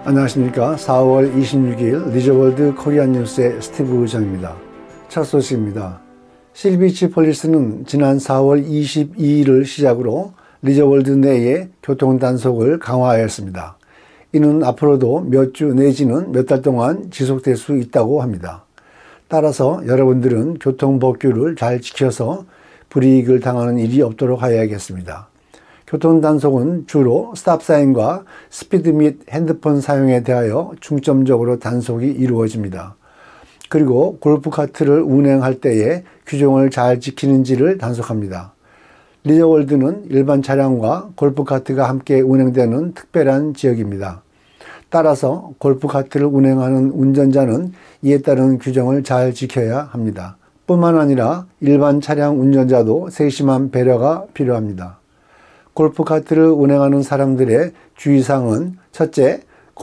안녕하십니까. 4월 26일 리저월드 코리안 뉴스의 스티브 의장입니다. 첫 소식입니다. 실비치 폴리스는 지난 4월 22일을 시작으로 리저월드 내에 교통단속을 강화하였습니다. 이는 앞으로도 몇 주 내지는 몇 달 동안 지속될 수 있다고 합니다. 따라서 여러분들은 교통법규를 잘 지켜서 불이익을 당하는 일이 없도록 하여야겠습니다. 교통단속은 주로 스탑사인과 스피드 및 핸드폰 사용에 대하여 중점적으로 단속이 이루어집니다. 그리고 골프카트를 운행할 때에 규정을 잘 지키는지를 단속합니다. 리저월드는 일반 차량과 골프카트가 함께 운행되는 특별한 지역입니다. 따라서 골프카트를 운행하는 운전자는 이에 따른 규정을 잘 지켜야 합니다. 뿐만 아니라 일반 차량 운전자도 세심한 배려가 필요합니다. 골프카트를 운행하는 사람들의 주의사항은 첫째,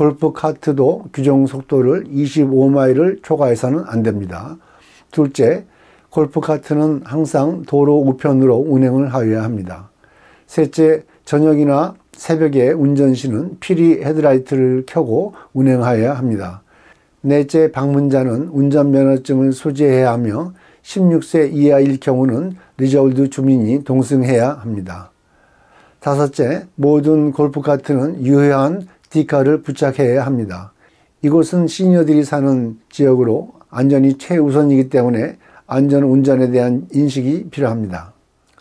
골프카트도 규정 속도를 25마일을 초과해서는 안 됩니다. 둘째, 골프카트는 항상 도로 우편으로 운행을 하여야 합니다. 셋째, 저녁이나 새벽에 운전 시는 피리 헤드라이트를 켜고 운행하여야 합니다. 넷째, 방문자는 운전면허증을 소지해야 하며 16세 이하일 경우는 리저월드 주민이 동승해야 합니다. 다섯째, 모든 골프카트는 유효한 디칼을 부착해야 합니다. 이곳은 시니어들이 사는 지역으로 안전이 최우선이기 때문에 안전운전에 대한 인식이 필요합니다.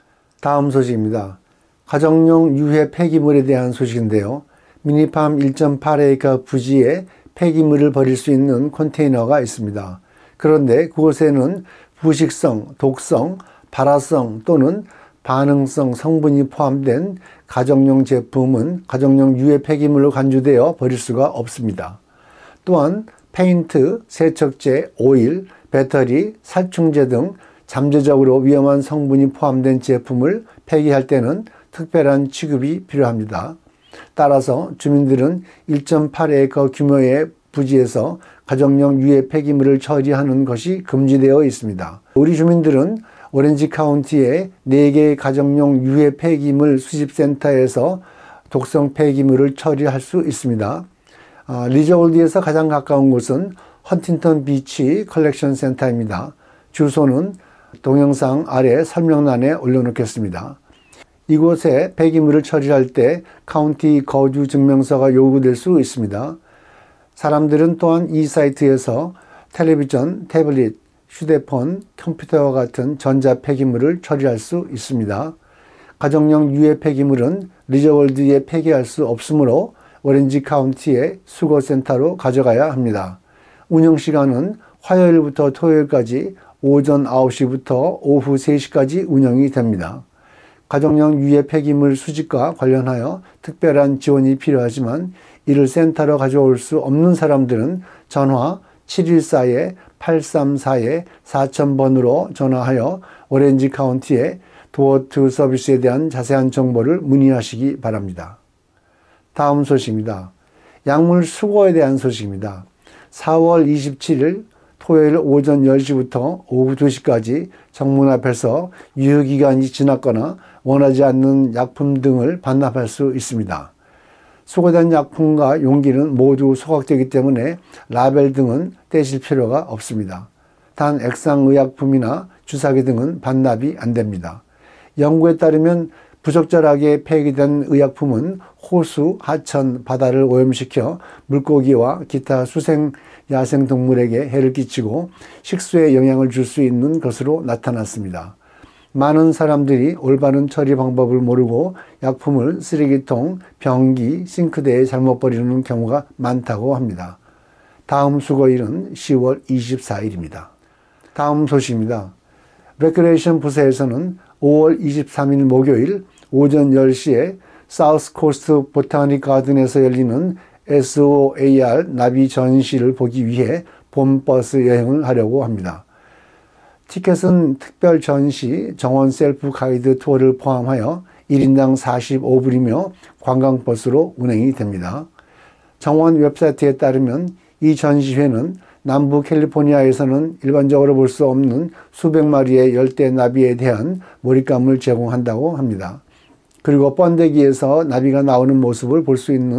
다음 소식입니다. 가정용 유해 폐기물에 대한 소식인데요. 미니팜 1.8에이커 부지에 폐기물을 버릴 수 있는 컨테이너가 있습니다. 그런데 그곳에는 부식성, 독성, 발화성 또는 반응성 성분이 포함된 가정용 제품은 가정용 유해 폐기물로 간주되어 버릴 수가 없습니다. 또한 페인트, 세척제, 오일, 배터리, 살충제 등 잠재적으로 위험한 성분이 포함된 제품을 폐기할 때는 특별한 취급이 필요합니다. 따라서 주민들은 1.8에이커 규모의 부지에서 가정용 유해 폐기물을 처리하는 것이 금지되어 있습니다. 우리 주민들은 오렌지 카운티의 4개의 가정용 유해 폐기물 수집센터에서 독성 폐기물을 처리할 수 있습니다. 리저월드에서 가장 가까운 곳은 헌팅턴 비치 컬렉션 센터입니다. 주소는 동영상 아래 설명란에 올려놓겠습니다. 이곳에 폐기물을 처리할 때 카운티 거주 증명서가 요구될 수 있습니다. 사람들은 또한 이 사이트에서 텔레비전, 태블릿, 휴대폰, 컴퓨터와 같은 전자 폐기물을 처리할 수 있습니다. 가정용 유해 폐기물은 리저월드에 폐기할 수 없으므로 오렌지 카운티의 수거센터로 가져가야 합니다. 운영시간은 화요일부터 토요일까지 오전 9시부터 오후 3시까지 운영이 됩니다. 가정용 유해 폐기물 수집과 관련하여 특별한 지원이 필요하지만 이를 센터로 가져올 수 없는 사람들은 전화 714-834-4000번으로 전화하여 오렌지 카운티의 도어투 서비스에 대한 자세한 정보를 문의하시기 바랍니다. 다음 소식입니다. 약물 수거에 대한 소식입니다. 4월 27일 토요일 오전 10시부터 오후 2시까지 정문 앞에서 유효기간이 지났거나 원하지 않는 약품 등을 반납할 수 있습니다. 수거된 약품과 용기는 모두 소각되기 때문에 라벨 등은 떼실 필요가 없습니다. 단 액상의약품이나 주사기 등은 반납이 안 됩니다. 연구에 따르면 부적절하게 폐기된 의약품은 호수, 하천, 바다를 오염시켜 물고기와 기타 수생, 야생동물에게 해를 끼치고 식수에 영향을 줄 수 있는 것으로 나타났습니다. 많은 사람들이 올바른 처리 방법을 모르고 약품을 쓰레기통, 변기, 싱크대에 잘못 버리는 경우가 많다고 합니다. 다음 수거일은 10월 24일입니다. 다음 소식입니다. 레크레이션 부서에서는 5월 23일 목요일 오전 10시에 사우스 코스트 보타닉 가든에서 열리는 SOAR 나비 전시를 보기 위해 봄버스 여행을 하려고 합니다. 티켓은 특별 전시, 정원 셀프 가이드 투어를 포함하여 1인당 45불이며 관광버스로 운행이 됩니다. 정원 웹사이트에 따르면 이 전시회는 남부 캘리포니아에서는 일반적으로 볼 수 없는 수백 마리의 열대 나비에 대한 몰입감을 제공한다고 합니다. 그리고 번데기에서 나비가 나오는 모습을 볼 수 있는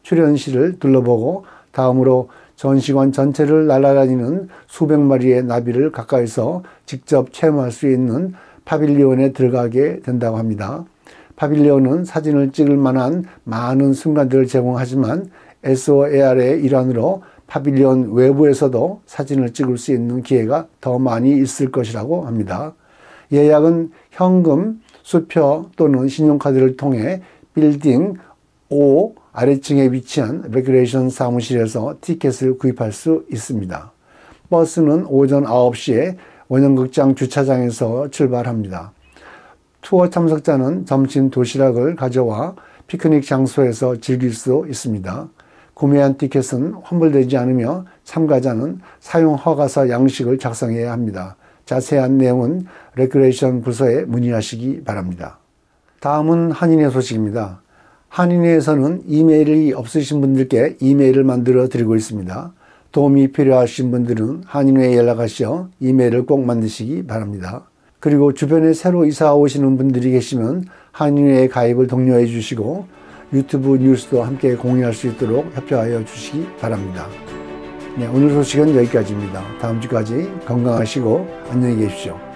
출연실을 둘러보고 다음으로 전시관 전체를 날아다니는 수백 마리의 나비를 가까이서 직접 체험할 수 있는 파빌리온에 들어가게 된다고 합니다. 파빌리온은 사진을 찍을 만한 많은 순간들을 제공하지만 SOAR의 일환으로 파빌리온 외부에서도 사진을 찍을 수 있는 기회가 더 많이 있을 것이라고 합니다. 예약은 현금, 수표 또는 신용카드를 통해 빌딩 5 아래층에 위치한 레크레이션 사무실에서 티켓을 구입할 수 있습니다. 버스는 오전 9시에 원형극장 주차장에서 출발합니다. 투어 참석자는 점심 도시락을 가져와 피크닉 장소에서 즐길 수 있습니다. 구매한 티켓은 환불되지 않으며 참가자는 사용 허가서 양식을 작성해야 합니다. 자세한 내용은 레크레이션 부서에 문의하시기 바랍니다. 다음은 한인회 소식입니다. 한인회에서는 이메일이 없으신 분들께 이메일을 만들어 드리고 있습니다. 도움이 필요하신 분들은 한인회에 연락하셔 이메일을 꼭 만드시기 바랍니다. 그리고 주변에 새로 이사 오시는 분들이 계시면 한인회에 가입을 독려해 주시고 유튜브 뉴스도 함께 공유할 수 있도록 협조하여 주시기 바랍니다. 네, 오늘 소식은 여기까지입니다. 다음 주까지 건강하시고 안녕히 계십시오.